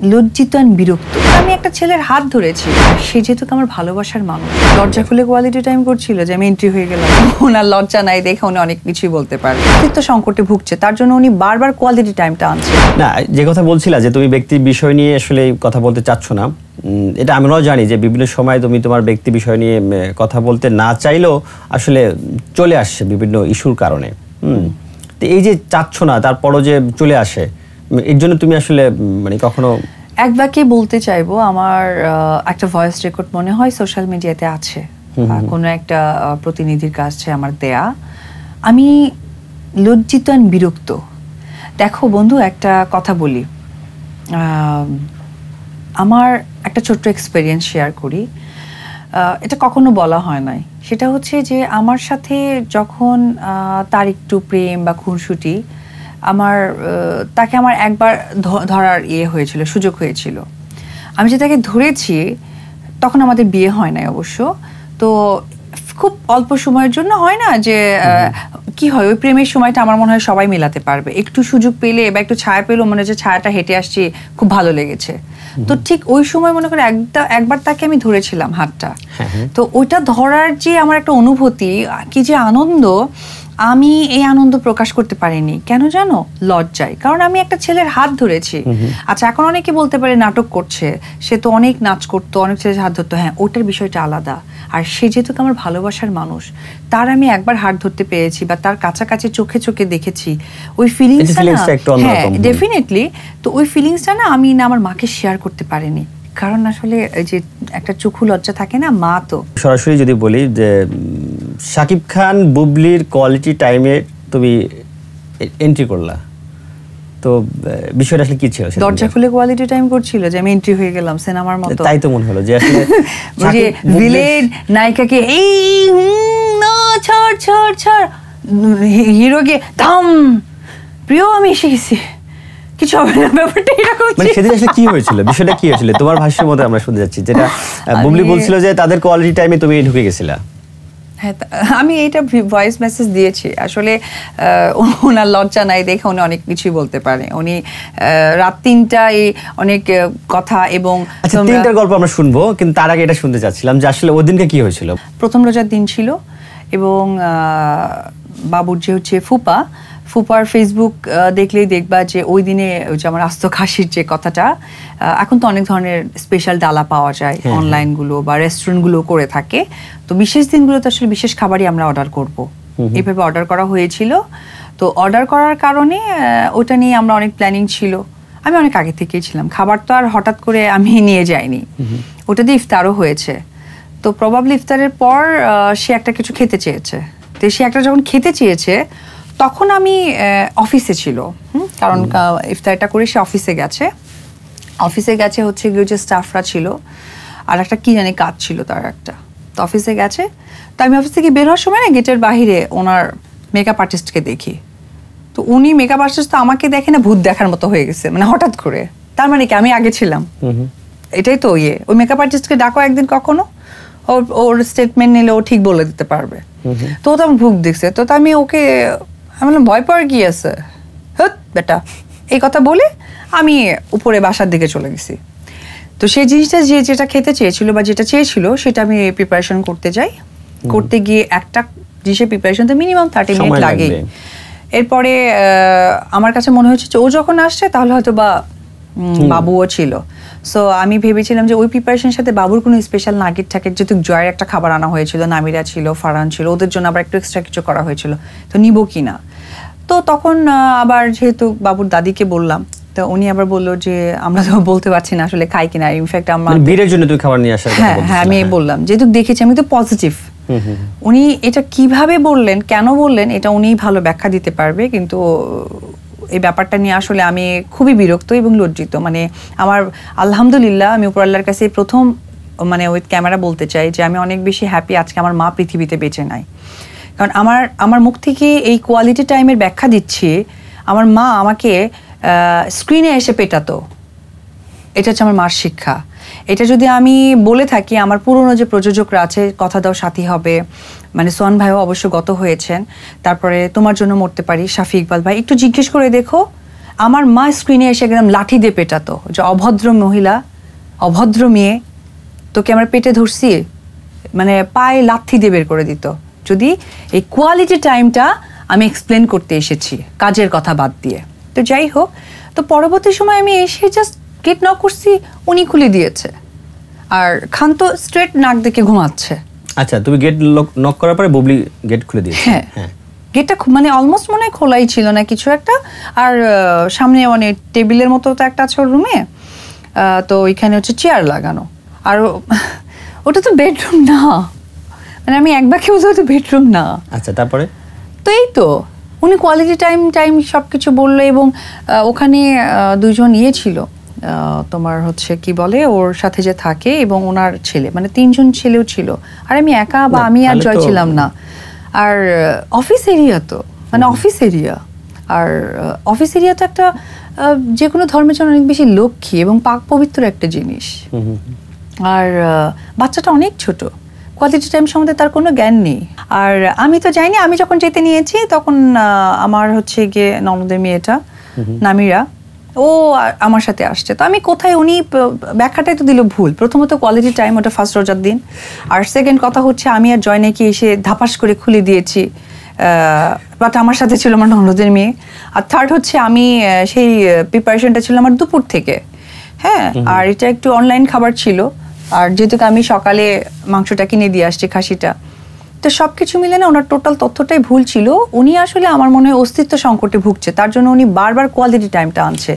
লজ্জিত আর বিরক্ত। আমি একটা ছেলের হাত ধরেছি, সে যেহেতু আমার ভালোবাসার মানুষ, দরজা খুলে কোয়ালিটি টাইম করছিল যে আমি এন্ট্রি হয়ে গেলাম। ওনার লজ্জা নাই দেখে উনি অনেক কিছুই বলতে পারে। ব্যক্তিত্ব সংকটে ভুগছে, তার জন্য উনি বারবার কোয়ালিটি টাইমটা আনছে। না, যে কথা বলছিলা যে তুমি ব্যক্তির বিষয় নিয়ে আসলে কথা বলতে চাচ্ছ না, এটা আমরাও জানি যে বিভিন্ন সময় তুমি তোমার ব্যক্তি বিষয় নিয়ে কথা বলতে না চাইলেও আসলে চলে আসছে বিভিন্ন ইস্যুর কারণে। তো এই যে চাচ্ছ না তারপরও যে চলে আসে, এর জন্য তুমি আসলে মানে কখনো এক বাক্যে বলতে চাইবো, আমার একটা ভয়েস রেকর্ড মনে হয় সোশ্যাল মিডিয়াতে আছে, কোনো একটা প্রতিনিধির কাছে আমার দেয়া। আমি লজ্জিত আর বিরক্ত। দেখো বন্ধু, একটা কথা বলি, আমার একটা ছোট্ট এক্সপেরিয়েন্স শেয়ার করি। এটা কখনো বলা হয় নাই। সেটা হচ্ছে যে আমার সাথে যখন তার একটু প্রেম বা খুনসুটি, তাকে আমার একবার ধরার হয়েছিল, সুযোগ হয়েছিল। আমি যে তাকে ধরেছি, তখন আমাদের বিয়ে হয় নাই অবশ্য। তো খুব অল্প সময়ের জন্য হয় না যে কি হয়, ওই প্রেমের সময়টা আমার মনে হয় সবাই মেলাতে পারবে। একটু সুযোগ পেলে বা একটু ছায়া পেলেও মনে হচ্ছে ছায়াটা হেঁটে আসছি, খুব ভালো লেগেছে। তো ঠিক ওই সময় মনে করে একবার তাকে আমি ধরেছিলাম হাতটা। তো ওইটা ধরার যে আমার একটা অনুভূতি, কি যে আনন্দ, আমি এই আনন্দ প্রকাশ করতে পারিনি। কেন জানো? লজ্জায়। কারণ আমি একটা ছেলের হাত ধরেছি। আচ্ছা, এখন অনেকে বলতে পারে নাটক করছে, সে তো অনেক নাচ করতো, অনেক ছেলের হাত ধরতো। হ্যাঁ, ওটার বিষয়টা আলাদা। আর সে যেহেতু আমার ভালোবাসার মানুষ, তার আমি একবার হাত ধরতে পেরেছি বা তার কাছাকাছি চোখে চোখে দেখেছি, ওই ফিলিংসটা না, হ্যাঁ ডেফিনেটলি। তো ওই ফিলিংসটা না আমি আমার মাকে শেয়ার করতে পারিনি, কারণ আসলে যে একটা চক্ষু লজ্জা থাকে না, মা তো। সরাসরি যদি বলি যে শাকিব খান বুবলির কোয়ালিটি টাইমে তুমি এন্ট্রি করলা, তো বিষয়টা আসলে কি ছিল? দরজা খুলে কোয়ালিটি টাইম করছিল যে আমি এন্ট্রি হয়ে গেলাম সিনেমার মতো। তাই তো মনে হলো যে আসলে যে ভিলেন নায়িকাকে এই না ছাড় ছাড় ছাড়, হিরোকে থাম, প্রিয় আমি এসে গেছি, কিছু হবে না, ব্যাপারটা এরকম। মানে সেদিন আসলে কি হয়েছিল, বিষয়টা কি হয়েছিল তোমার ভাষ্যের মধ্যে আমরা শুনতে যাচ্ছি, যেটা বুবলি বলছিল যে তাদের কোয়ালিটি টাইমে তুমি ঢুকে গেছিলা। হ্যাঁ, আমি এইটা ভয়েস মেসেজ দিয়েছি। আসলে ওনার লজ্জা নাই দেখে উনি অনেক কিছুই বলতে পারে। উনি রাত 3টায় অনেক কথা এবং তিনটার গল্প আমরা শুনবো, কিন্তু তার আগে এটা শুনতে চাচ্ছিলাম যে আসলে ওই দিনকে কি হয়েছিল। প্রথম রোজার দিন ছিল এবং বাবুর যে হচ্ছে ফুপার ফেসবুক দেখলেই দেখবা যে ওই দিনে ওই যে আমার আস্ত খাসির যে কথাটা, এখন তো অনেক ধরনের স্পেশাল ডালা পাওয়া যায় অনলাইনগুলো বা রেস্টুরেন্টগুলো করে থাকে। তো বিশেষ দিনগুলোতে আসলে বিশেষ খাবারই আমরা অর্ডার করব, এইভাবে অর্ডার করা হয়েছিল। তো অর্ডার করার কারণে ওটা নিয়ে আমরা অনেক প্ল্যানিং ছিল। আমি অনেক আগে থেকেই ছিলাম, খাবার তো আর হঠাৎ করে আমি নিয়ে যাইনি। ওটা দিয়ে ইফতারও হয়েছে। তো প্রবাবলি ইফতারের পর সে একটা কিছু খেতে চেয়েছে। তো সে একটা যখন খেতে চেয়েছে, তখন আমি অফিসে ছিল, কারণ ইফতারটা করে সে অফিসে গেছে হচ্ছে গিয়ে যে স্টাফরা ছিল, আর একটা কি জানি কাজ ছিল তার একটা। তো অফিসে গেছে, তো আমি অফিস থেকে বের হওয়ার সময় না গেটের বাহিরে ওনার মেকআপ আর্টিস্টকে দেখি। তো উনি মেকআপ আর্টিস্ট তো আমাকে দেখে না, ভূত দেখার মতো হয়ে গেছে, মানে হঠাৎ করে। তার মানে কি আমি আগে ছিলাম? এটাই তো ওই মেকআপ আর্টিস্টকে ডাকো একদিন কখনো, ওর স্টেটমেন্ট নিলে ও ঠিক বলে দিতে পারবে। তো ও তো আমার ভূত দেখছে। তো আমি বললাম ভয় পাওয়ার কি আছে, হ্যাঁ বেটা, এই কথা বলে আমি উপরে বাসার দিকে চলে গেছি। তো সেই জিনিসটা যেটা খেতে চেয়েছিল বা যেটা চেয়েছিল সেটা আমি প্রিপারেশন করতে যাই। করতে গিয়ে একটা ডিশের প্রিপারেশন তো মিনিমাম 30 মিনিট লাগে। এরপরে আমার কাছে মনে হচ্ছে ও যখন আসছে তাহলে হয়তো বা বাবুও ছিল। সো আমি ভেবেছিলাম যে ওই প্রিপারেশনের সাথে বাবুর কোনো স্পেশাল নাগেট থাকে, যেহেতু জয়ের একটা খাবার আনা হয়েছিল, নামিরা ছিল, ফারহান ছিল, ওদের জন্য আবার একটু এক্সট্রা কিছু করা হয়েছিল, তো নিব কিনা। তো তখন আবার যেহেতু বাবুর দাদিকে বললাম, তো উনি আবার বললো যে আমরা তো বলতে পারছি না আসলে খাই কিনা। ইনফ্যাক্ট আমার বীরের জন্য তুই খাবার নিয়ে আসার কথা বলছিস। হ্যাঁ, আমি বললাম যেহেতু দেখেছি, আমি তো পজিটিভ। উনি এটা কিভাবে বললেন, কেন বললেন, এটা উনিই ভালো ব্যাখ্যা দিতে পারবে। কিন্তু এই ব্যাপারটা নিয়ে আসলে আমি খুবই বিরক্ত এবং লজ্জিত। মানে আমার আলহামদুলিল্লাহ, আমি উপর আল্লাহর কাছে প্রথম মানে ওই ক্যামেরা বলতে চাই যে আমি অনেক বেশি হ্যাপি আজকে আমার মা পৃথিবীতে বেঁচে নাই। কারণ আমার মুখ থেকে এই কোয়ালিটি টাইমের ব্যাখ্যা দিচ্ছি, আমার মা আমাকে স্ক্রিনে এসে পেটাতো। এটা হচ্ছে আমার মার শিক্ষা। এটা যদি আমি বলে থাকি, আমার পুরনো যে প্রযোজকরা আছে, কথা দাও সাথী হবে, মানে সোহান ভাইও অবশ্য গত হয়েছেন, তারপরে তোমার জন্য মরতে পারি, শাফি ইকবাল ভাই, একটু জিজ্ঞেস করে দেখো আমার মা স্ক্রিনে এসে একদম লাঠি দিয়ে পেটাতো যে অভদ্র মহিলা, অভদ্র মেয়ে, তোকে আমরা পেটে ধরছি, মানে পায়ে লাথি দিয়ে বের করে দিত যদি এই কোয়ালিটি টাইমটা আমি এক্সপ্লেন করতে এসেছি, কাজের কথা বাদ দিয়ে। তো যাই হোক, তো পরবর্তী সময় আমি এসে জাস্ট গেট নক করছি, উনি খুলে দিয়েছে, আর খান তো স্ট্রেট নাক দেখে ঘুমাচ্ছে। আচ্ছা, তুমি গেট নক করার পরে বুবলি গেট খুলে দিয়েছে? হ্যাঁ, গেটটা মানে অলমোস্ট মনে হয় খোলাই ছিল না কিছু একটা, আর সামনে মানে টেবিলের মতো তো একটা আছে রুমে, তো ওইখানে হচ্ছে চেয়ার লাগানো, আর ওটা তো বেডরুম না, মানে আমি একবার কেউ তো বেডরুম না। আচ্ছা, তারপরে? তো এই তো উনি কোয়ালিটি টাইম সব কিছু বললো, এবং ওখানে দুইজন ছিল, তোমার হচ্ছে কি বলে ওর সাথে যে থাকে, এবং ওনার ছেলে, মানে 3জন ছেলেও ছিল, আর আমি একা, বা আমি আর জয় ছিলাম না। আর অফিস এরিয়া তো, মানে অফিস এরিয়া, আর অফিস এরিয়া তো একটা যে কোনো ধর্মের জন্য অনেক বেশি লক্ষ্মী এবং পাক পবিত্র একটা জিনিস। আর বাচ্চাটা অনেক ছোট, কোয়ালিটি টাইম সম্বন্ধে তার কোনো জ্ঞান নেই। আর আমি তো যাইনি, আমি যখন যেতে নিয়েছি তখন আমার হচ্ছে গিয়ে ননদের মেয়েটা নামিরা, ও আমার সাথে আসছে। তো আমি কোথায়, উনি ব্যাখ্যাটাই তো দিল ভুল। প্রথমত কোয়ালিটি টাইম ওটা ফার্স্ট রোজার দিন, আর সেকেন্ড কথা হচ্ছে আমি আর জয় নাকি এসে ধাপাস করে খুলে দিয়েছি, বাট আমার সাথে ছিল আমার ননদের মেয়ে। আর থার্ড হচ্ছে আমি সেই প্রিপারেশনটা ছিল আমার দুপুর থেকে, হ্যাঁ, আর এটা একটু অনলাইন খাবার ছিল, আর যেহেতু আমি সকালে মাংসটা কিনে দিয়ে আসছি, খাসিটা, তো সবকিছু মিলে না ওনার টোটাল তথ্যটাই ভুল ছিল। উনি আসলে আমার মনে হয় অস্তিত্ব সংকটে ভুগছে, তার জন্য উনি বারবার কোয়ালিটি টাইমটা আনছে।